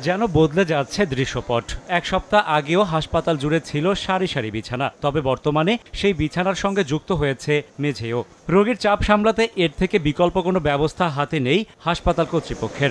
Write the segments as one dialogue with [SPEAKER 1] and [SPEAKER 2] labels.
[SPEAKER 1] যেন বদলে যাচ্ছে দৃশ্যপট। এক সপ্তাহ আগেও হাসপাতাল জুড়ে ছিল সারি সারি বিছানা, তবে বর্তমানে সেই বিছানার সঙ্গে যুক্ত হয়েছে মেঝেও। রোগীর চাপ সামলাতে এর থেকে বিকল্প কোনো ব্যবস্থা হাতে নেই হাসপাতাল কর্তৃপক্ষের।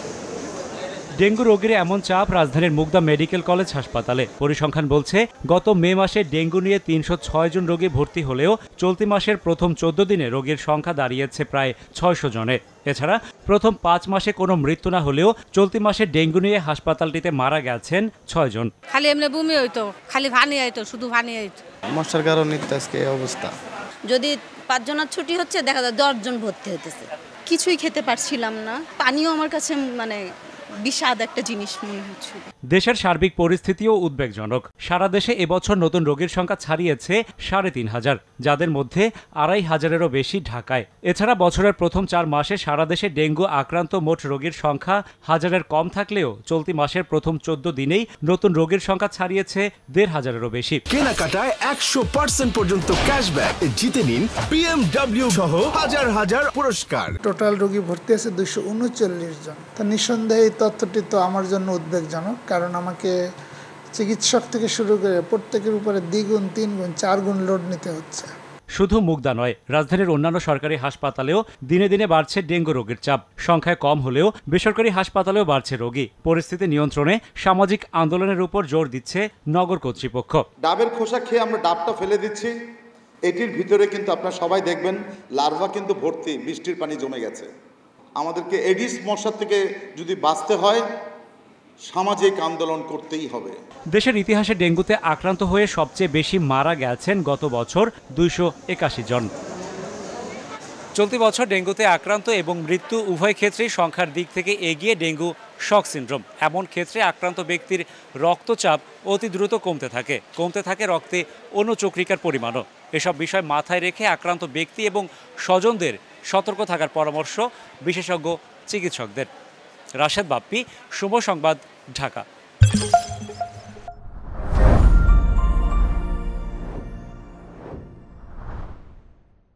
[SPEAKER 1] ডেঙ্গু রোগীর এমন চাপ রাজধানীর মুগদা মেডিকেল কলেজ হাসপাতালে। পরিসংখ্যান বলছে, গত মে মাসে ডেঙ্গু নিয়ে ৩০৬ জন রোগী ভর্তি হলেও চলতি মাসের প্রথম ১৪ দিনে রোগীর সংখ্যা দাঁড়িয়েছে প্রায় ৬০০ জনে। এছাড়া প্রথম ৫ মাসে কোনো মৃত্যু না হলেও চলতি মাসে ডেঙ্গু নিয়ে হাসপাতালটিতে মারা গেছেন ৬ জন।
[SPEAKER 2] খালি এমনি বমি হইতো, খালি ভানি হইতো, শুধু ভানি হইতো।
[SPEAKER 3] মশার কারণে আজকে এই অবস্থা।
[SPEAKER 4] যদি ৫ জনের ছুটি হচ্ছে, দেখা যায় ১০ জন ভর্তি হতেছে। কিছুই খেতে পারছিলাম না, পানিও আমার কাছে বিষাদ একটা জিনিস মনে হচ্ছে।
[SPEAKER 1] দেশের সার্বিক পরিস্থিতিও উদ্বেগজনক। সারা দেশে এবছর নতুন রোগীর সংখ্যা ছাড়িয়েছে ৩৫০০, যাদের মধ্যে ২৫০০-এরও বেশি ঢাকায়। এছাড়া বছরের প্রথম ৪ মাসে সারা দেশে ডেঙ্গু আক্রান্ত মোট রোগীর সংখ্যা ১০০০-এর কম থাকলেও চলতি মাসের প্রথম ১৪ দিনেই নতুন রোগীর সংখ্যা ছাড়িয়েছে ১৫০০-এরও বেশি।
[SPEAKER 5] কেনাকাটায় ১০০% পর্যন্ত ক্যাশব্যাক জিতে নিন BMW সহ হাজার হাজার পুরস্কার।
[SPEAKER 6] টোটাল রোগী ভর্তি আছে ২৩৯ জন। তা নিঃসন্দেহে এই তথ্যটি তো আমার জন্য উদ্বেগজনক, কারণ আমাকে চিকিৎসক থেকে শুরু করে প্রত্যেকের উপরে দ্বিগুণ, ৩ গুণ, ৪ গুণ লোড নিতে হচ্ছে।
[SPEAKER 1] শুধু মুগদা নয়, রাজধানীর অন্যান্য সরকারি হাসপাতালেও দিনে দিনে বাড়ছে ডেঙ্গু রোগীর চাপ। সংখ্যায় কম হলেও বেসরকারি হাসপাতালেও বাড়ছে রোগী। পরিস্থিতি নিয়ন্ত্রণে সামাজিক আন্দোলনের উপর জোর দিচ্ছে নগর কর্তৃপক্ষ।
[SPEAKER 7] ডাবের খোসা খেয়ে আমরা ডাবটা ফেলে দিচ্ছি, এটির ভিতরে কিন্তু আপনারা সবাই দেখবেন লার্ভা কিন্তু ভর্তি, বৃষ্টির পানি জমে গেছে। আমাদেরকে এডিস মশা থেকে যদি বাঁচতে হয়, সামাজিক আন্দোলন করতেই হবে।
[SPEAKER 1] দেশের ইতিহাসে ডেঙ্গুতে আক্রান্ত হয়ে সবচেয়ে বেশি মারা গেছেন গত বছর ২৮১ জন। চলতি বছর ডেঙ্গুতে আক্রান্ত এবং মৃত্যু উভয় ক্ষেত্রেই সংখ্যার দিক থেকে এগিয়ে ডেঙ্গু শক সিন্ড্রোম। এমন ক্ষেত্রে আক্রান্ত ব্যক্তির রক্তচাপ অতি দ্রুত কমতে থাকে রক্তে অনুচক্রিকার পরিমাণও। এসব বিষয় মাথায় রেখে আক্রান্ত ব্যক্তি এবং স্বজনদের সতর্ক থাকার পরামর্শ বিশেষজ্ঞ চিকিৎসকদের। রাশেদ বাপ্পি, সময় সংবাদ, ঢাকা।